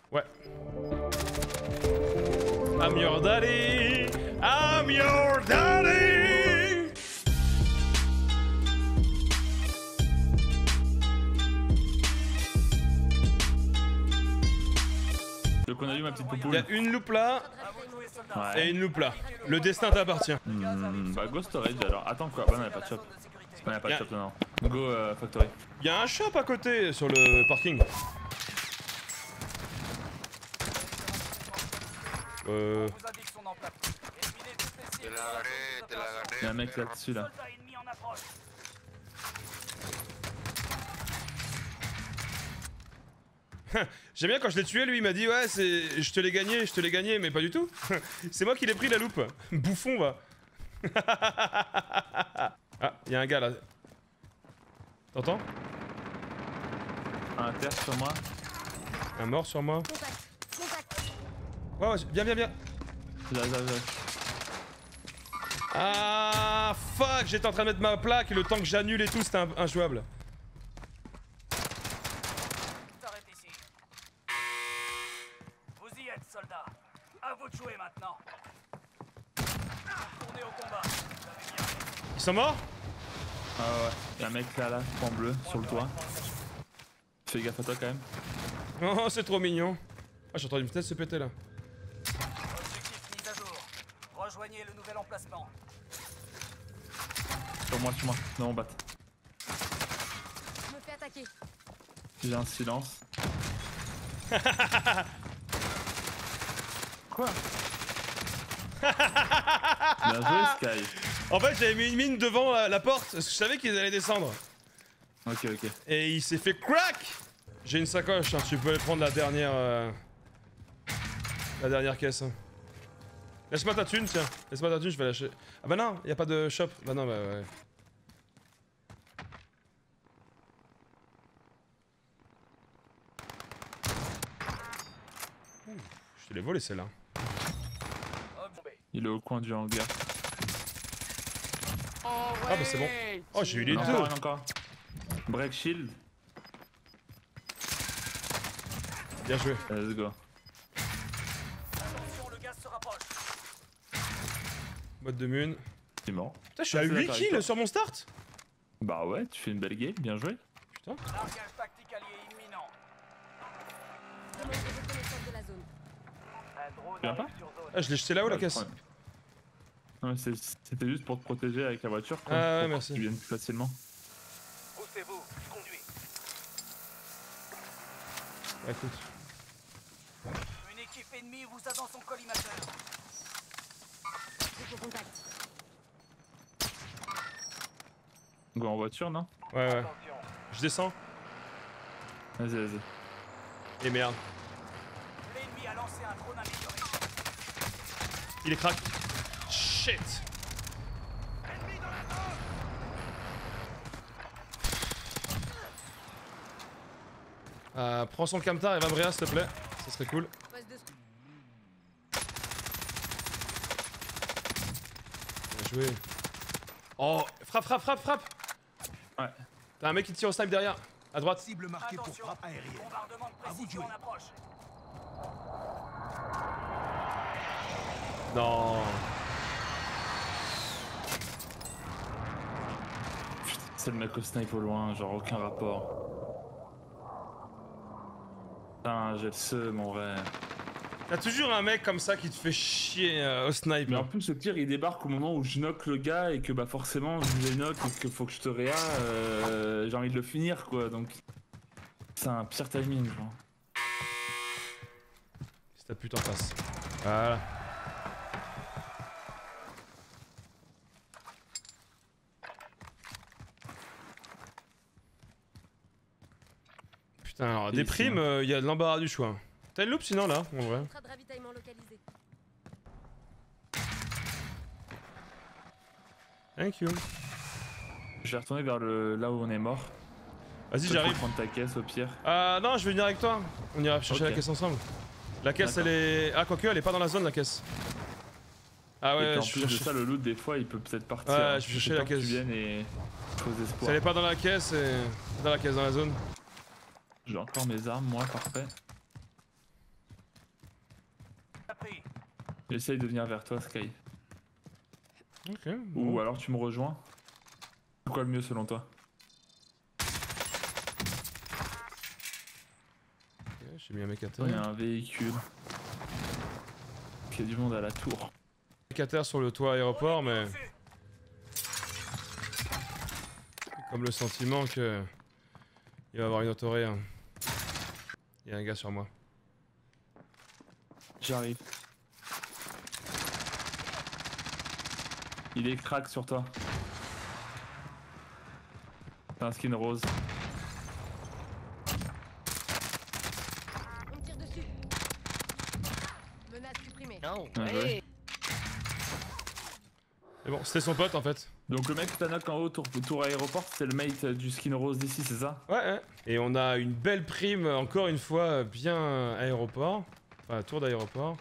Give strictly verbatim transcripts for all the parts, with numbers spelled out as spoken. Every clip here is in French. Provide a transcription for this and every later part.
Ouais. I'm your daddy. I'm your daddy. Donc on a eu ma petite Il poupoule. y a une loupe là Ouais. et une loupe là. Le destin t'appartient. Hmm, bah go storage alors. Attends quoi? Bah non, y'a pas de shop. Non, y'a pas de shop, non, non. Go euh, factory. Il y a un shop à côté sur le parking. Euh... Y'a un mec là-dessus là. J'aime bien quand je l'ai tué, lui il m'a dit ouais c'est, je te l'ai gagné, je te l'ai gagné, mais pas du tout. C'est moi qui l'ai pris la loupe. Bouffon va. Ah, il y a un gars là. T'entends? Un terre sur moi. Un mort sur moi. Ouais ouais, viens viens viens. Là, là, là. Ah fuck, j'étais en train de mettre ma plaque et le temps que j'annule et tout c'était injouable. Vous y êtes, soldats. À vous de jouer maintenant. Tournez au combat. Ils sont morts? Ah ouais, y'a un mec là, là, en bleu, sur le toit. Fais gaffe à toi quand même. Oh c'est trop mignon. Ah j'ai entendu une fenêtre se péter là. Objectif mise à jour. Rejoignez le nouvel emplacement. Sur moi, sur moi, dans mon bat. Je me fais attaquer. J'ai un silence. Quoi? Bien joué Sky. En fait j'avais mis une mine devant la, la porte parce que je savais qu'ils allaient descendre. Ok ok. Et il s'est fait crack. J'ai une sacoche, hein, tu peux prendre la dernière... Euh... La dernière caisse. Hein. Laisse-moi ta thune, tiens. Laisse-moi ta thune, je vais lâcher. Ah bah non, y a pas de shop. Bah non, bah ouais. Ouh, je te l'ai volé celle-là. Il est au coin du hangar. Ah bah c'est bon. Oh j'ai eu les deux. Encore, un, encore. Break shield. Bien joué. Let's go. Attention, le gaz se rapproche. Mode de mun. C'est mort. Putain, je suis à C'est huit d'accord avec kills toi. sur mon start. Bah ouais, tu fais une belle game, bien joué. Putain. Largage tactique allié imminent. Demande de reconnaissance de la zone. Un drone Tu viens pas? arrive sur zone. Ah je l'ai jeté là-haut la Pas de caisse. problème. Non mais c'est- c'était juste pour te protéger avec la voiture quoi. Ah ouais, pour merci. qu'ils viennent plus facilement. Poussez-vous, je conduis. Bah, écoute. Une équipe ennemie vous a dans son collimateur. J'ai pour contact. Go en voiture non? Ouais ouais. Attention. Je descends. Vas-y vas-y. Et merde. L'ennemi a lancé un drone amélioré. Il est crack. Shit. Euh, prends son camtar et va Bréa s'il te plaît. Ça serait cool. Poste de secours. Bien joué. Oh, frappe, frappe, frappe, frappe. Ouais. T'as un mec qui tire au snipe derrière. À droite. Cible marquée pour Attention, frappe aérienne. bombardement de À vous de précision jouer. en approche. Non. C'est le mec au snipe au loin, genre aucun rapport. Putain, j'ai le seum mon vrai. T'as toujours un mec comme ça qui te fait chier euh, au snipe. Mais hein. en plus le pire il débarque au moment où je knock le gars et que bah forcément je le knock et qu'il faut que je te réa, euh, j'ai envie de le finir quoi donc. C'est un pire timing genre. Si ta pute en face. Voilà. Putain, alors, Et des ici, primes, il hein. y a de l'embarras du choix. T'as une loupe sinon là, en vrai. Contrat de ravitaillement localisé. Thank you. Je vais retourner vers le là où on est mort. Vas-y, Toi, tu j'arrive. peux prendre ta caisse au pire. Ah non, je vais venir avec toi. On ira chercher Ok. la caisse ensemble. La caisse, elle D'accord. est. Ah, quoique, elle est pas dans la zone, la caisse. Ah et ouais, puis en je plus suis de chercher. ça le loot des fois il peut peut-être partir. Ouais, hein. je vais J'ai chercher la peur que caisse. Tu viennes et faux Si espoir. elle est pas dans la caisse, et... dans la caisse, dans la zone. J'ai encore mes armes moi, parfait. J'essaye de venir vers toi, Sky. Ok. Bon. Ou alors tu me rejoins. C'est quoi le mieux selon toi? Ok, j'ai mis un mec à Il terre. y a un véhicule. Il y a du monde à la tour. Mec à terre sur le toit aéroport, mais comme le sentiment que il va y avoir une autoré. Hein. Il y a un gars sur moi. J'arrive. Il est crack sur toi. T'as un skin rose. On me tire dessus. Menace supprimée. Non, Ah, ouais. ouais. Mais bon, c'était son pote en fait. Donc le mec que t'as knock en haut, tour, tour aéroport, c'est le mate du skin rose d'ici, c'est ça? Ouais, ouais. Et on a une belle prime, encore une fois, bien aéroport. Enfin, tour d'aéroport.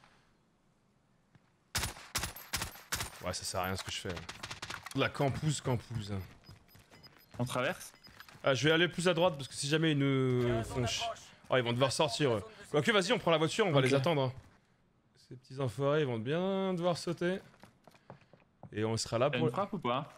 Ouais, ça sert à rien ce que je fais. La campouse, campouse. On traverse? Ah, je vais aller plus à droite parce que si jamais ils nous La font zone ch... approche. Oh, ils vont devoir sortir. eux. Ok, vas-y, on prend la voiture, on va Ok. les attendre. hein. Ces petits enfoirés, ils vont bien devoir sauter. Et on sera là T'as pour... une frappe ou pas?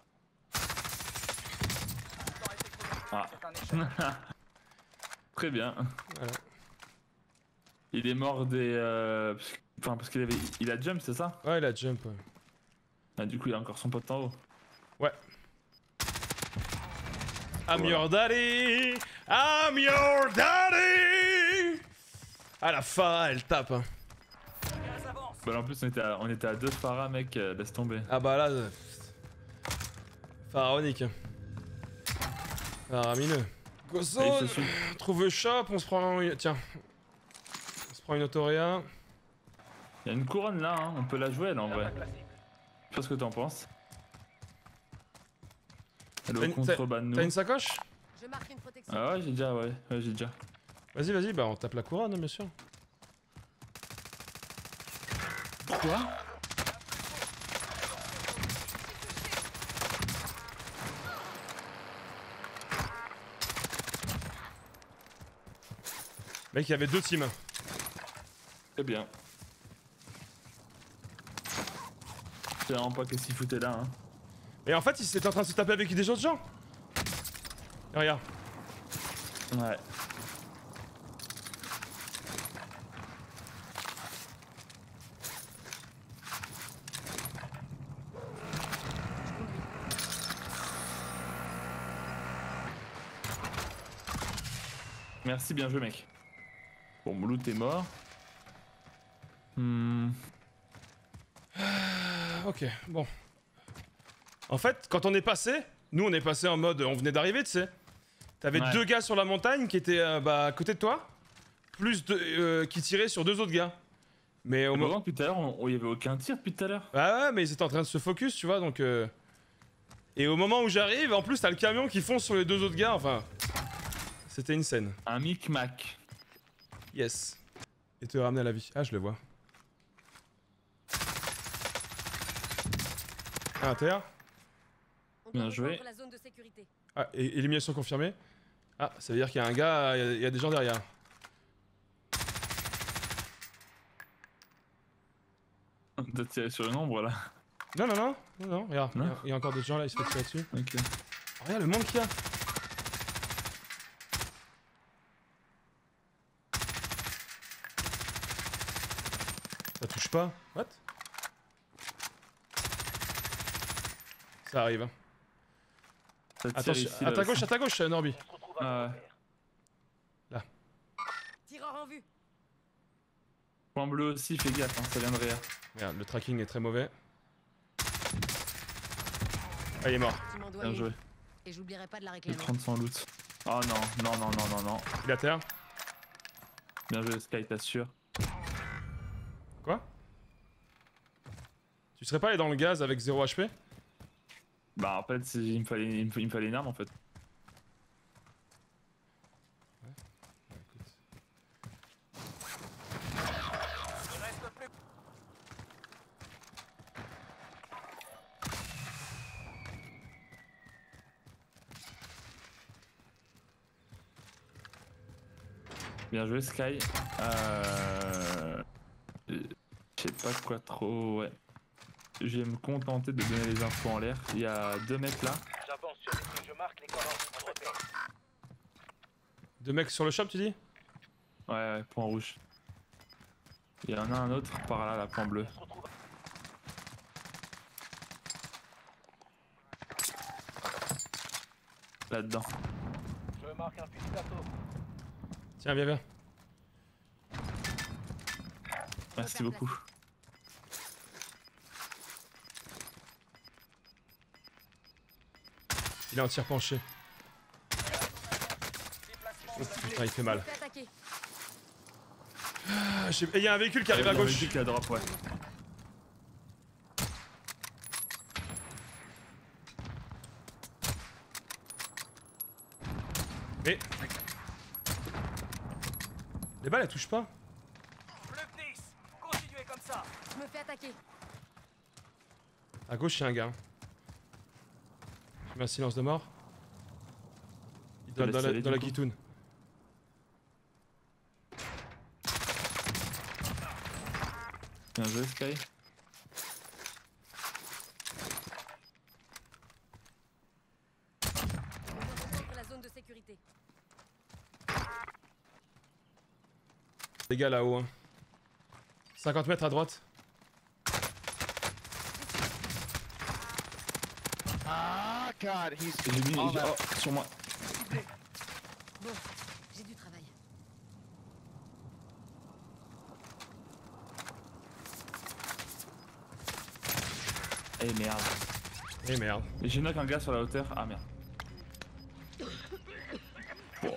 Ah. C'est un échec. Très bien. Voilà. Il est mort des... euh, parce que- Enfin, parce qu'il avait... Il a jump, c'est ça? Ouais, il a jump. Ouais. Ah, du coup, il a encore son pote en haut. I'm Voilà. your daddy! I'm your daddy! Ah, la Farah, elle tape. Hein. Gaz avance. Bah, en plus, on était à, on était à deux Farah, mec, euh, laisse tomber. Ah bah là... euh, Pharaonique. hein. Faramineux. Go Et il zone! se suit. Trouve le shop, on se prend une... Tiens. On se prend une autoréa. Il y a une couronne là, hein. On peut la jouer, elle, en vrai. Classique. Je sais pas ce que t'en penses. Elle T'as est au une- contrebas de nous. T'as une sacoche? Je marque une protection. Ah ouais, j'ai déjà, ouais. Ouais, j'ai déjà. Vas-y, vas-y, bah on tape la couronne, hein, bien sûr. Quoi? Mec, il y avait deux teams. Très bien. Je sais vraiment pas qu'est-ce qu'il foutait là, hein. Et en fait, ils étaient en train de se taper avec des autres gens. Et regarde. Ouais. Merci, bien joué, mec. Bon, Mouloud, t'es mort. Hmm. Ah, ok, bon. En fait, quand on est passé, nous on est passé en mode, on venait d'arriver, tu sais. T'avais Ouais. deux gars sur la montagne qui étaient euh, bah, à côté de toi, plus de, euh, qui tiraient sur deux autres gars. Mais au Au moment... moment depuis tout à l'heure, on- il y avait aucun tir depuis tout à l'heure. Ah ouais, mais ils étaient en train de se focus, tu vois, donc... euh, Et au moment où j'arrive, en plus t'as le camion qui fonce sur les deux autres gars, enfin... C'était une scène. Un micmac. Yes. Et te ramener à la vie. Ah, je le vois. À l'intérieur. On Bien doit joué. rejoindre la zone de sécurité. Ah, é- élimination confirmée. Ah, ça veut dire qu'il y a un gars, il y a- il y, a des gens derrière. T'as tiré sur une ombre là. Non, non, non, non, non, regarde, il y a- Non. il y, a encore d'autres gens là, ils se font tirer dessus. Ok. Oh, regarde le monde qu'il y a. Ça touche pas. What? Ça arrive. hein. Ça tire Attention, ici, à là, ta gauche, aussi. à ta gauche, Norby. On se retrouve à Ah ouais. couvrir. Tireur en vue. Point bleu aussi, fais gaffe, hein, ça vient de rire. Regarde, le tracking est très mauvais. Ah, il est mort. Tu m'en dois Bien une. joué. Et j'oublierai pas de la Je vais réclamer. prendre son loot. Oh non, non, non, non, non, non. Il est à terre. Bien joué, Sky, t'assures. Quoi? Tu serais pas allé dans le gaz avec zéro H P? Bah en fait, c'est- il me fallait, il me, il me fallait une arme en fait. Il reste plus. Bien joué, Sky. Euh... Je sais pas quoi trop, ouais. Je vais me contenter de donner les infos en l'air. Il y a deux mecs là. J'avance sur les trucs, je marque les coordonnées. On repère. Deux mecs sur le shop, tu dis? Ouais, ouais, point rouge. Il y en a un autre par là, la point bleue. On se retrouve. Là-dedans. Je marque un fusil d'assaut. Tiens, viens, viens. Merci beaucoup. Il est en tir penché. Oh, putain, il fait mal. Fais attaquer. Ah, je sais- Et il y a un véhicule qui arrive à Il y a un gauche. véhicule qui est à droite, ouais. Mais. Les balles elles touchent pas. Bleu dix. Continuez comme ça. Je me fais attaquer. À gauche, il y a un gars. Je mets un silence de mort. Il doit te être dans laisse la, aller, dans du la coup. guitoune. Bien joué, Sky. On concentre la zone de sécurité. Les gars là-haut. Hein. cinquante mètres à droite. Ah, God, he's. J'ai mis. Oh, j'ai- man. Oh, sur moi. Bon, j'ai du travail. Eh merde. Eh merde. Et j'ai knock un gars sur la hauteur. Ah merde. Wow.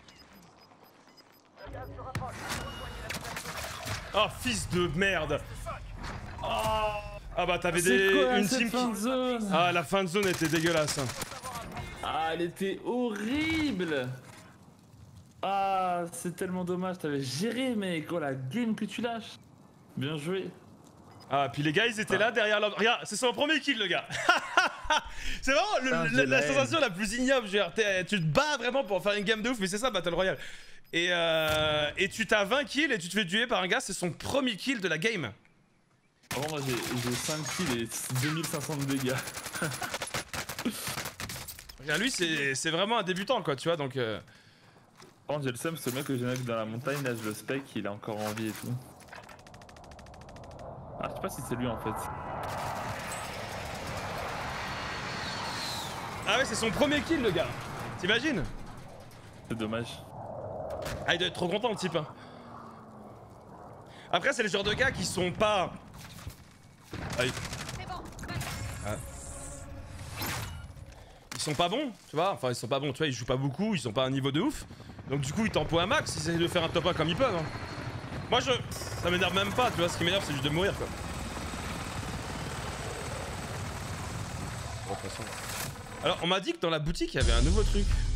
Oh fils de merde. Oh. Ah bah t'avais C'est des... quoi une cette team fin de qui... zone? Ah la fin de zone était dégueulasse. Hein. Ah, elle était horrible. Ah, c'est tellement dommage. T'avais géré, mec. Oh, la game que tu lâches. Bien joué. Ah puis les gars ils étaient là derrière leur... Regarde, c'est son premier kill le gars. C'est vraiment le- Putain, la, j'ai la la haine. sensation la plus ignoble. Je veux dire, t'es- tu te bats vraiment pour faire une game de ouf, mais c'est ça Battle Royale. Et, euh, et tu t'as vingt kills et tu te fais tuer par un gars, c'est son premier kill de la game. Vraiment, moi, j'ai j'ai cinq kills et deux mille cinq cents de dégâts. Regarde, lui c'est c'est vraiment un débutant quoi, tu vois, donc... Euh... Par contre, j'ai le seum, ce mec que j'ai knock dans la montagne, là, je le spec, il est encore en vie et tout. Ah, je sais pas si c'est lui en fait. Ah ouais, c'est son premier kill le gars. T'imagines? C'est dommage. Ah, il doit être trop content le type. Hein. Après, c'est le genre de gars qui sont pas... Ah, ils... C'est bon. Ah. Ils sont pas bons, tu vois. Enfin, ils sont pas bons, tu vois, ils jouent pas beaucoup, ils sont pas à un niveau de ouf. Donc du coup, ils tempo un max, ils essaient de faire un top un comme ils peuvent. Hein. Moi, je... Ça m'énerve même pas, tu vois. Ce qui m'énerve, c'est juste de mourir, quoi. Bon, de toute façon... Alors, on m'a dit que dans la boutique, il y avait un nouveau truc.